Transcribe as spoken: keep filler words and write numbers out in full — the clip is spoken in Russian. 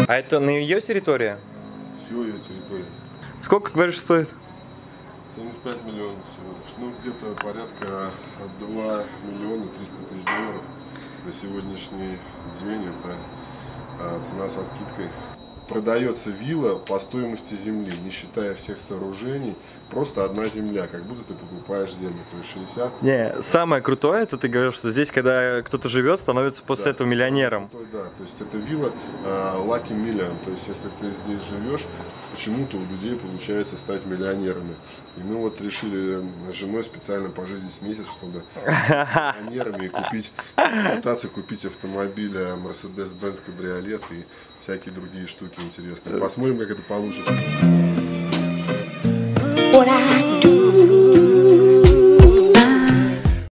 А это на ее территории? Все ее территория. Сколько, говоришь, стоит? семьдесят пять миллионов всего лишь. Ну, где-то порядка два миллиона триста тысяч долларов. На сегодняшний день это а, цена со скидкой. Продается вилла по стоимости земли, не считая всех сооружений, просто одна земля, как будто ты покупаешь землю, то есть шестьдесят. Не, самое крутое, это ты говоришь, что здесь, когда кто-то живет, становится после Да, этого миллионером. Крутой, да, то есть это вилла uh, Lucky Million, то есть если ты здесь живешь, почему-то у людей получается стать миллионерами. И мы вот решили с женой специально пожить здесь месяц, чтобы стать миллионерами и купить, пытаться купить автомобиль Mercedes-Benz кабриолет и всякие другие штуки интересные. Посмотрим, как это получится.